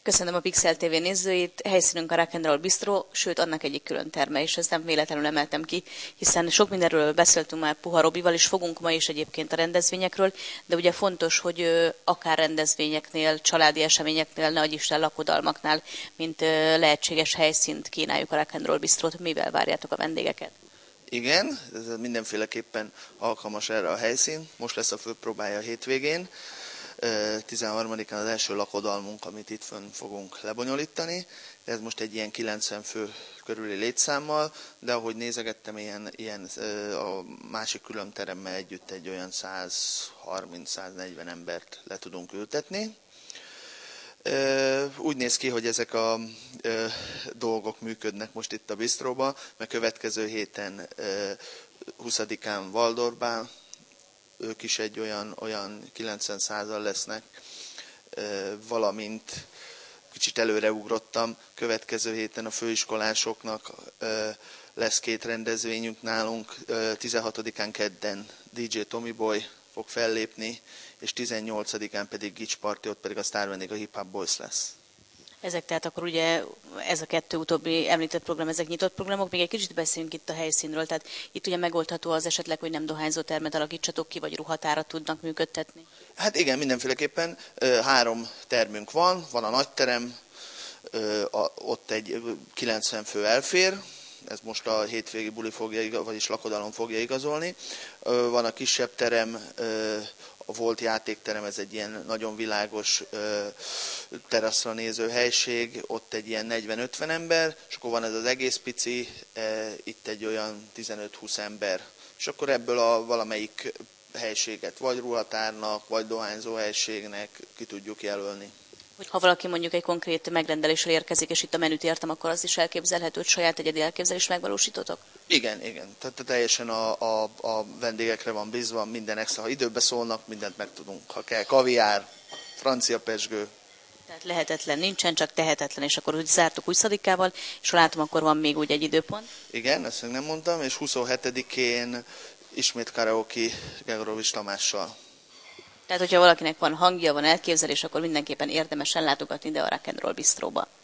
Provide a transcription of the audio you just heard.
Köszönöm a Pixel TV nézőit, helyszínünk a Rock and Roll Bistro, sőt annak egyik külön terme, és ezt nem véletlenül emeltem ki, hiszen sok mindenről beszéltünk már Puha Robival, és fogunk ma is egyébként a rendezvényekről, de ugye fontos, hogy akár rendezvényeknél, családi eseményeknél, ne adj Isten lakodalmaknál, mint lehetséges helyszínt kínáljuk a Rock and Roll Bistrot. Mivel várjátok a vendégeket? Igen, ez mindenféleképpen alkalmas erre a helyszín. Most lesz a főpróbája a hétvégén. 13-án az első lakodalmunk, amit itt fönn fogunk lebonyolítani. Ez most egy ilyen 90 fő körüli létszámmal, de ahogy nézegettem, ilyen a másik külön teremmel együtt egy olyan 130-140 embert le tudunk ültetni. Úgy néz ki, hogy ezek a dolgok működnek most itt a bistróban, mert következő héten 20-án Waldorfban, ők is egy olyan 90-100-al lesznek, valamint kicsit előreugrottam, következő héten a főiskolásoknak lesz 2 rendezvényünk nálunk, 16-án kedden DJ Tommy Boy fog fellépni, és 18-án pedig Gics Party, ott pedig a sztárvendég a Hip Hop Boys lesz. Ezek tehát akkor ugye ez a 2 utóbbi említett program, ezek nyitott programok. Még egy kicsit beszéljünk itt a helyszínről, tehát itt ugye megoldható az esetleg, hogy nem dohányzó termet alakítsatok ki, vagy ruhatárat tudnak működtetni? Hát igen, mindenféleképpen 3 termünk van a nagyterem, ott egy 90 fő elfér, ez most a hétvégi buli fogja, vagyis lakodalom fogja igazolni. Van a kisebb terem, a volt játékterem, ez egy ilyen nagyon világos teraszra néző helység, ott egy ilyen 40-50 ember, és akkor van ez az egész pici, itt egy olyan 15-20 ember. És akkor ebből a valamelyik helységet vagy ruhatárnak, vagy dohányzó helységnek ki tudjuk jelölni. Ha valaki mondjuk egy konkrét megrendeléssel érkezik, és itt a menüt értem, akkor az is elképzelhető, hogy saját egyedi elképzelést megvalósítotok? Igen. Tehát teljesen a vendégekre van bízva, minden extra. Ha időbe szólnak, mindent megtudunk. Ha kell, kaviár, francia pezsgő. Tehát lehetetlen nincsen, csak tehetetlen, és akkor úgy zártuk 20-ával, és ha látom, akkor van még úgy egy időpont. Igen, ezt még nem mondtam, és 27-én ismét karaoke Gegorovics Tamással. Tehát, hogyha valakinek van hangja, van elképzelés, akkor mindenképpen érdemes ellátogatni ide a Rock and Roll Bistróba.